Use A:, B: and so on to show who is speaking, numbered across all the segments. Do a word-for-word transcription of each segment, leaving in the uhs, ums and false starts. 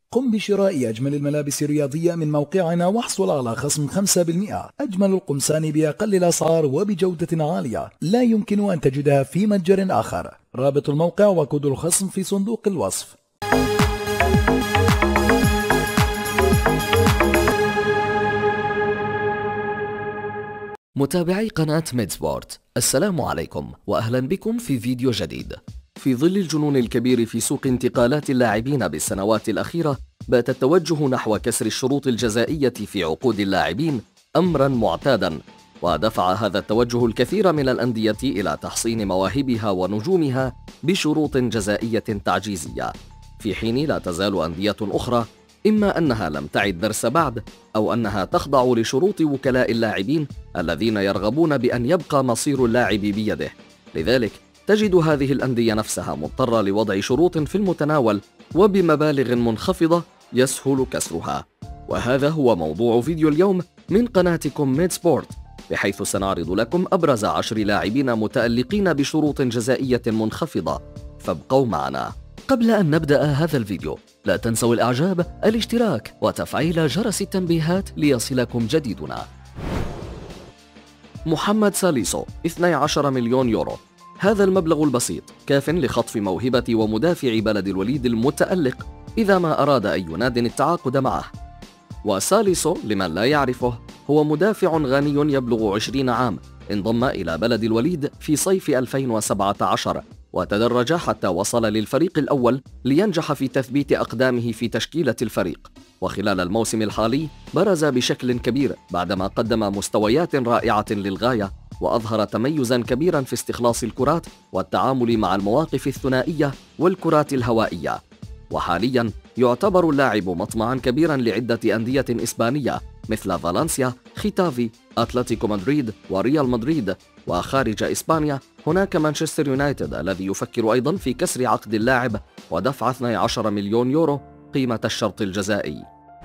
A: قم بشراء أجمل الملابس الرياضية من موقعنا واحصل على خصم خمسة بالمئة. أجمل القمصان بأقل الأسعار وبجودة عالية لا يمكن أن تجدها في متجر آخر. رابط الموقع وكود الخصم في صندوق الوصف.
B: متابعي قناة ميد سبورت، السلام عليكم وأهلا بكم في فيديو جديد. في ظل الجنون الكبير في سوق انتقالات اللاعبين بالسنوات الأخيرة، بات التوجه نحو كسر الشروط الجزائية في عقود اللاعبين أمرا معتادا، ودفع هذا التوجه الكثير من الأندية إلى تحصين مواهبها ونجومها بشروط جزائية تعجيزية، في حين لا تزال أندية أخرى إما أنها لم تعد درس بعد أو أنها تخضع لشروط وكلاء اللاعبين الذين يرغبون بأن يبقى مصير اللاعب بيده. لذلك تجد هذه الأندية نفسها مضطرة لوضع شروط في المتناول وبمبالغ منخفضة يسهل كسرها. وهذا هو موضوع فيديو اليوم من قناتكم ميد سبورت، بحيث سنعرض لكم أبرز عشر لاعبين متألقين بشروط جزائية منخفضة، فابقوا معنا. قبل أن نبدأ هذا الفيديو لا تنسوا الإعجاب، الاشتراك وتفعيل جرس التنبيهات ليصلكم جديدنا. محمد ساليسو اثني عشر مليون يورو. هذا المبلغ البسيط كاف لخطف موهبة ومدافع بلد الوليد المتألق إذا ما أراد أي ناد التعاقد معه. وساليسو لمن لا يعرفه هو مدافع غاني يبلغ عشرين عام، انضم إلى بلد الوليد في صيف ألفين وسبعة عشر وتدرج حتى وصل للفريق الأول لينجح في تثبيت أقدامه في تشكيلة الفريق. وخلال الموسم الحالي برز بشكل كبير بعدما قدم مستويات رائعة للغاية، وأظهر تميزا كبيرا في استخلاص الكرات والتعامل مع المواقف الثنائية والكرات الهوائية. وحاليا يعتبر اللاعب مطمعا كبيرا لعدة أندية إسبانية مثل فالنسيا، ختافي، أتلتيكو مدريد وريال مدريد. وخارج إسبانيا هناك مانشستر يونايتد الذي يفكر أيضا في كسر عقد اللاعب ودفع اثني عشر مليون يورو قيمة الشرط الجزائي.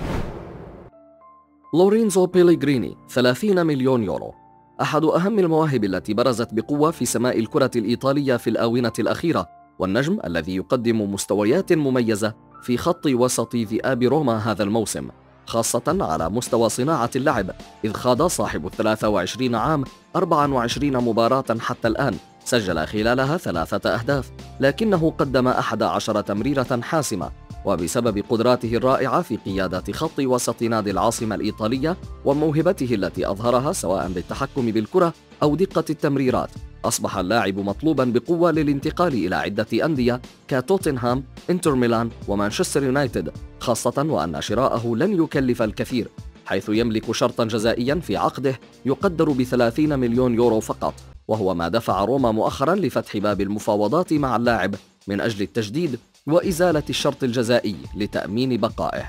B: لورينزو بيليغريني ثلاثين مليون يورو. أحد أهم المواهب التي برزت بقوة في سماء الكرة الإيطالية في الآونة الأخيرة، والنجم الذي يقدم مستويات مميزة في خط وسط ذئاب روما هذا الموسم، خاصة على مستوى صناعة اللعب، إذ خاض صاحب الثلاثة وعشرين عام أربعة وعشرين مباراة حتى الآن، سجل خلالها ثلاثة أهداف، لكنه قدم أحد عشر تمريرة حاسمة. وبسبب قدراته الرائعة في قيادة خط وسط نادي العاصمة الإيطالية وموهبته التي أظهرها سواء بالتحكم بالكرة أو دقة التمريرات، أصبح اللاعب مطلوبا بقوة للانتقال إلى عدة أندية كتوتنهام، إنتر ميلان ومانشستر يونايتد، خاصة وأن شراءه لن يكلف الكثير، حيث يملك شرطا جزائيا في عقده يقدر بثلاثين مليون يورو فقط، وهو ما دفع روما مؤخرا لفتح باب المفاوضات مع اللاعب من أجل التجديد وإزالة الشرط الجزائي لتأمين بقائه.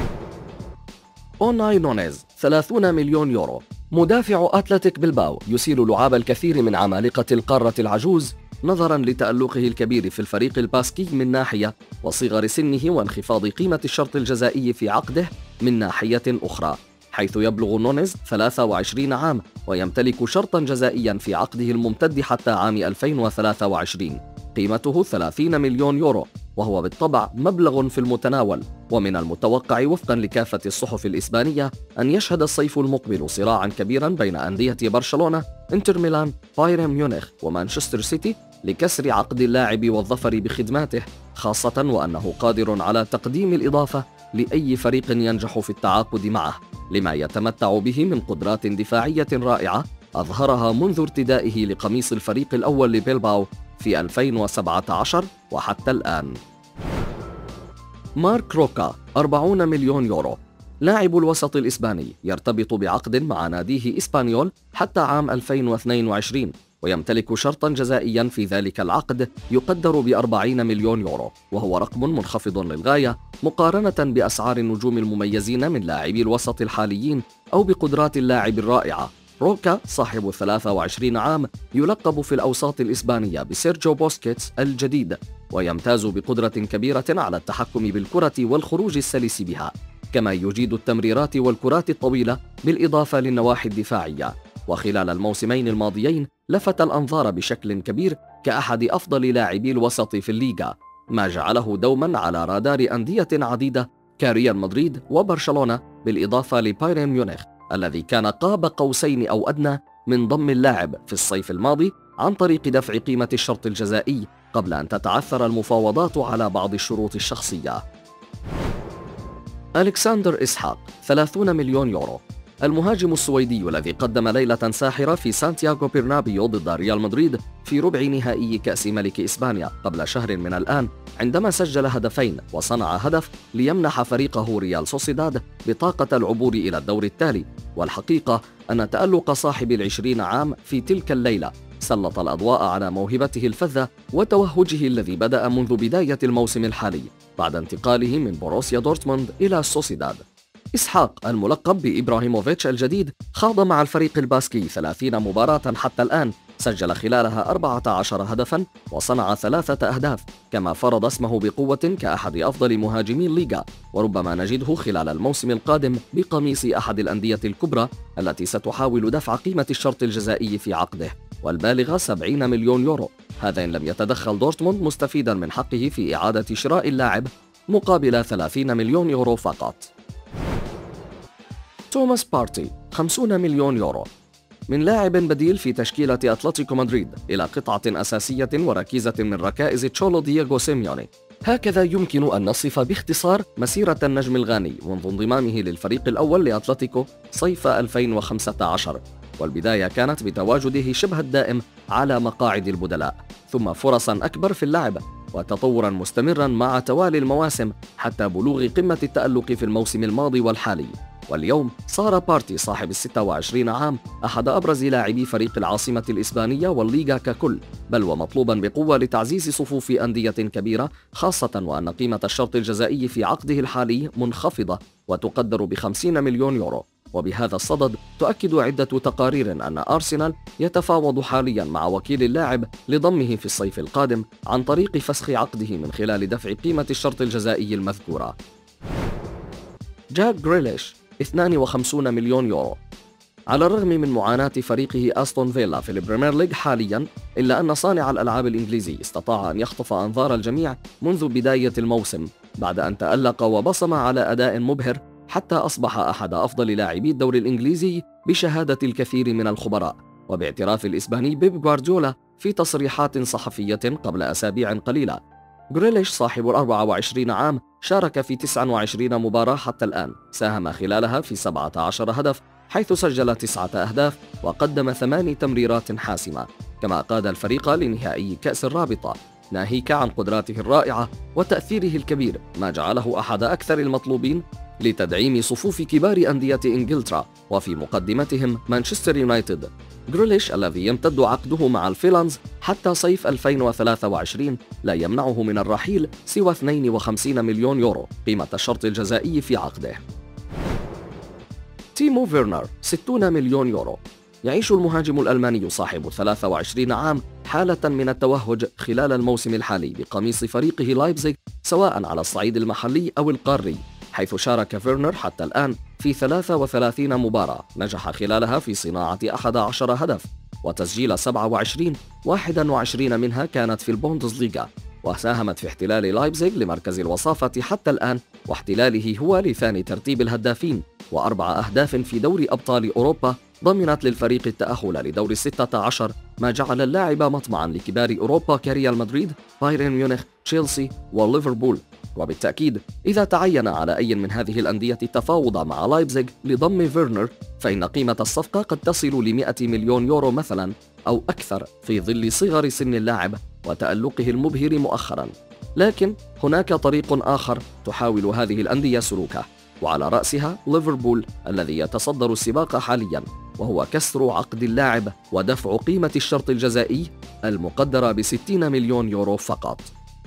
B: أوناي نونيز ثلاثين مليون يورو. مدافع أتلتيك بلباو يسيل لعاب الكثير من عمالقة القارة العجوز نظرا لتألقه الكبير في الفريق الباسكي من ناحية، وصغر سنه وانخفاض قيمة الشرط الجزائي في عقده من ناحية أخرى، حيث يبلغ نونيز ثلاثة وعشرين عام ويمتلك شرطا جزائيا في عقده الممتد حتى عام ألفين وثلاثة وعشرين قيمته ثلاثين مليون يورو، وهو بالطبع مبلغ في المتناول. ومن المتوقع وفقا لكافة الصحف الإسبانية أن يشهد الصيف المقبل صراعا كبيرا بين أندية برشلونة، إنتر ميلان، بايرن ميونخ ومانشستر سيتي لكسر عقد اللاعب والظفر بخدماته، خاصة وأنه قادر على تقديم الإضافة لأي فريق ينجح في التعاقد معه، لما يتمتع به من قدرات دفاعية رائعة أظهرها منذ ارتدائه لقميص الفريق الأول لبيلباو في ألفين وسبعة عشر وحتى الآن. مارك روكا أربعين مليون يورو. لاعب الوسط الإسباني يرتبط بعقد مع ناديه إسبانيول حتى عام ألفين واثنين وعشرين، ويمتلك شرطا جزائيا في ذلك العقد يقدر بأربعين مليون يورو، وهو رقم منخفض للغاية مقارنة بأسعار النجوم المميزين من لاعبي الوسط الحاليين أو بقدرات اللاعب الرائعة. روكا صاحب ثلاثة وعشرين عام يلقب في الأوساط الإسبانية بسيرجيو بوسكيتس الجديد، ويمتاز بقدرة كبيرة على التحكم بالكرة والخروج السلس بها، كما يجيد التمريرات والكرات الطويلة بالإضافة للنواحي الدفاعية. وخلال الموسمين الماضيين لفت الأنظار بشكل كبير كأحد أفضل لاعبي الوسط في الليغا، ما جعله دوما على رادار أندية عديدة كريال مدريد وبرشلونة، بالإضافة لبايرن ميونخ الذي كان قاب قوسين أو أدنى من ضم اللاعب في الصيف الماضي عن طريق دفع قيمة الشرط الجزائي قبل أن تتعثر المفاوضات على بعض الشروط الشخصية. ألكسندر إسحاق ثلاثين مليون يورو. المهاجم السويدي الذي قدم ليلة ساحرة في سانتياغو برنابيو ضد ريال مدريد في ربع نهائي كأس ملك إسبانيا قبل شهر من الآن، عندما سجل هدفين وصنع هدف ليمنح فريقه ريال سوسيداد بطاقة العبور إلى الدور التالي. والحقيقة أن تألق صاحب العشرين عام في تلك الليلة سلط الأضواء على موهبته الفذة وتوهجه الذي بدأ منذ بداية الموسم الحالي بعد انتقاله من بوروسيا دورتموند إلى سوسيداد. إسحاق الملقب بإبراهيموفيتش الجديد خاض مع الفريق الباسكي ثلاثين مباراة حتى الآن، سجل خلالها أربعة عشر هدفاً وصنع ثلاثة أهداف، كما فرض اسمه بقوة كأحد أفضل مهاجمي الليغا، وربما نجده خلال الموسم القادم بقميص أحد الأندية الكبرى التي ستحاول دفع قيمة الشرط الجزائي في عقده والبالغة سبعين مليون يورو، هذا إن لم يتدخل دورتموند مستفيداً من حقه في إعادة شراء اللاعب مقابل ثلاثين مليون يورو فقط. توماس بارتي خمسين مليون يورو. من لاعب بديل في تشكيلة أتلتيكو مدريد إلى قطعة أساسية وركيزة من ركائز تشولو دييغو سيميوني، هكذا يمكن أن نصف باختصار مسيرة النجم الغاني منذ انضمامه للفريق الأول لأتلتيكو صيف ألفين وخمسة عشر، والبداية كانت بتواجده شبه الدائم على مقاعد البدلاء، ثم فرصا أكبر في اللعب وتطورا مستمرا مع توالي المواسم حتى بلوغ قمة التألق في الموسم الماضي والحالي. واليوم صار بارتي صاحب الستة وعشرين عام أحد أبرز لاعبي فريق العاصمة الإسبانية والليغا ككل، بل ومطلوبا بقوة لتعزيز صفوف أندية كبيرة، خاصة وأن قيمة الشرط الجزائي في عقده الحالي منخفضة وتقدر بخمسين مليون يورو. وبهذا الصدد تؤكد عدة تقارير أن أرسنال يتفاوض حاليا مع وكيل اللاعب لضمه في الصيف القادم عن طريق فسخ عقده من خلال دفع قيمة الشرط الجزائي المذكورة. جاك غريليش اثنين وخمسين مليون يورو. على الرغم من معاناة فريقه أستون فيلا في البريمير ليج حاليا، إلا أن صانع الألعاب الإنجليزي استطاع أن يخطف أنظار الجميع منذ بداية الموسم بعد أن تألق وبصم على أداء مبهر حتى أصبح أحد أفضل لاعبي الدوري الإنجليزي بشهادة الكثير من الخبراء، وباعتراف الإسباني بيب غوارديولا في تصريحات صحفية قبل أسابيع قليلة. غريليش صاحب الأربع وعشرين عام شارك في تسعة وعشرين مباراة حتى الآن، ساهم خلالها في سبعة عشر هدف حيث سجل تسعة أهداف وقدم ثماني تمريرات حاسمة، كما قاد الفريق لنهائي كأس الرابطة، ناهيك عن قدراته الرائعة وتأثيره الكبير ما جعله أحد أكثر المطلوبين لتدعيم صفوف كبار أندية إنجلترا وفي مقدمتهم مانشستر يونايتد. غريليش الذي يمتد عقده مع الفيلانز حتى صيف ألفين وثلاثة وعشرين لا يمنعه من الرحيل سوى اثنين وخمسين مليون يورو قيمة الشرط الجزائي في عقده. تيمو فيرنر ستين مليون يورو. يعيش المهاجم الألماني صاحب ثلاثة وعشرين عام حالة من التوهج خلال الموسم الحالي بقميص فريقه لايبزيغ سواء على الصعيد المحلي أو القاري، حيث شارك فيرنر حتى الآن في ثلاث وثلاثين مباراة نجح خلالها في صناعة أحد عشر هدف وتسجيل سبعة وعشرين، واحد وعشرين منها كانت في البوندسليغا، وساهمت في احتلال لايبزيغ لمركز الوصافة حتى الآن، واحتلاله هو لثاني ترتيب الهدافين، وأربع أهداف في دوري أبطال أوروبا ضمنت للفريق التأهل لدور الستة عشر، ما جعل اللاعب مطمعا لكبار أوروبا كريال مدريد، بايرن ميونخ، تشيلسي وليفربول. وبالتأكيد إذا تعين على أي من هذه الأندية التفاوض مع لايبزيغ لضم فيرنر فإن قيمة الصفقة قد تصل ل مئة مليون يورو مثلا أو أكثر في ظل صغر سن اللاعب وتألقه المبهر مؤخرا. لكن هناك طريق آخر تحاول هذه الأندية سلوكه، وعلى رأسها ليفربول الذي يتصدر السباق حاليا، وهو كسر عقد اللاعب ودفع قيمة الشرط الجزائي المقدرة بستين مليون يورو فقط.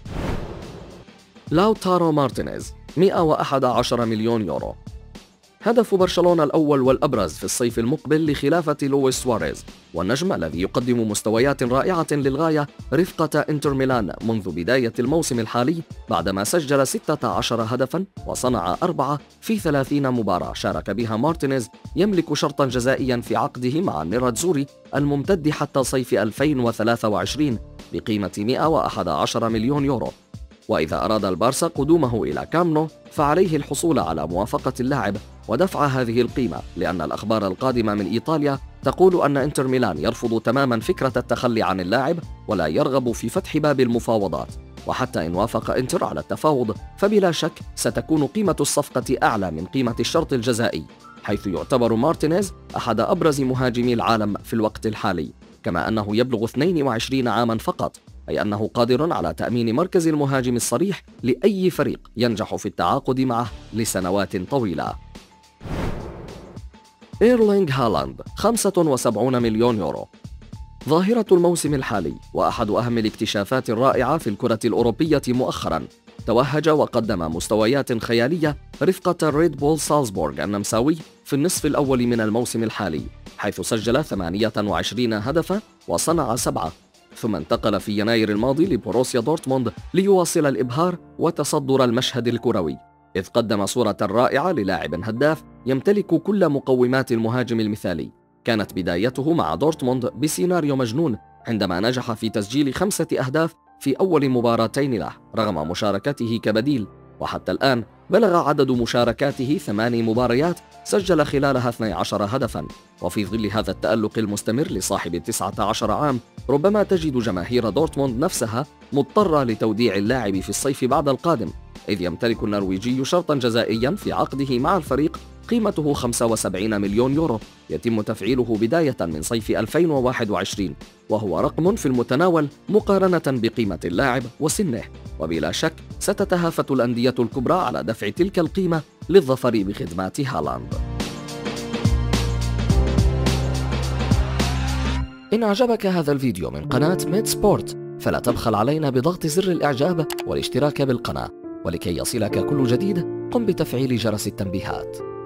B: لاوتارو مارتينيز مئة وأحد عشر مليون يورو. هدف برشلونة الأول والأبرز في الصيف المقبل لخلافة لويس سواريز، والنجم الذي يقدم مستويات رائعة للغاية رفقة إنتر ميلان منذ بداية الموسم الحالي بعدما سجل ستة عشر هدفا وصنع أربعة في ثلاثين مباراة شارك بها مارتينيز، يملك شرطا جزائيا في عقده مع النيراتزوري الممتد حتى صيف ألفين وثلاثة وعشرين بقيمة مئة وأحد عشر مليون يورو. وإذا أراد البارسا قدومه إلى كامب نو فعليه الحصول على موافقة اللاعب ودفع هذه القيمة، لأن الأخبار القادمة من إيطاليا تقول أن إنتر ميلان يرفض تماما فكرة التخلي عن اللاعب ولا يرغب في فتح باب المفاوضات. وحتى إن وافق إنتر على التفاوض فبلا شك ستكون قيمة الصفقة أعلى من قيمة الشرط الجزائي، حيث يعتبر مارتينيز أحد أبرز مهاجمي العالم في الوقت الحالي، كما أنه يبلغ اثنين وعشرين عاما فقط، أي أنه قادر على تأمين مركز المهاجم الصريح لأي فريق ينجح في التعاقد معه لسنوات طويلة. إيرلينغ هالاند خمسة وسبعين مليون يورو. ظاهرة الموسم الحالي وأحد أهم الاكتشافات الرائعة في الكرة الأوروبية مؤخرا، توهج وقدم مستويات خيالية رفقة ريد بول سالزبورغ النمساوي في النصف الأول من الموسم الحالي، حيث سجل ثمانية وعشرين هدفا وصنع سبعة، ثم انتقل في يناير الماضي لبوروسيا دورتموند ليواصل الإبهار وتصدر المشهد الكروي، إذ قدم صورة رائعة للاعب هداف يمتلك كل مقومات المهاجم المثالي. كانت بدايته مع دورتموند بسيناريو مجنون عندما نجح في تسجيل خمسة أهداف في أول مباراتين له رغم مشاركته كبديل، وحتى الآن بلغ عدد مشاركاته ثماني مباريات سجل خلالها اثني عشر هدفا. وفي ظل هذا التألق المستمر لصاحب التسعة عشر عام، ربما تجد جماهير دورتموند نفسها مضطرة لتوديع اللاعب في الصيف بعد القادم، إذ يمتلك النرويجي شرطا جزائيا في عقده مع الفريق قيمته خمسة وسبعين مليون يورو يتم تفعيله بداية من صيف ألفين وواحد وعشرين، وهو رقم في المتناول مقارنة بقيمة اللاعب وسنه، وبلا شك ستتهافت الأندية الكبرى على دفع تلك القيمة للظفر بخدمات هالاند. إن أعجبك هذا الفيديو من قناة ميد سبورت فلا تبخل علينا بضغط زر الإعجاب والاشتراك بالقناة، ولكي يصلك كل جديد قم بتفعيل جرس التنبيهات.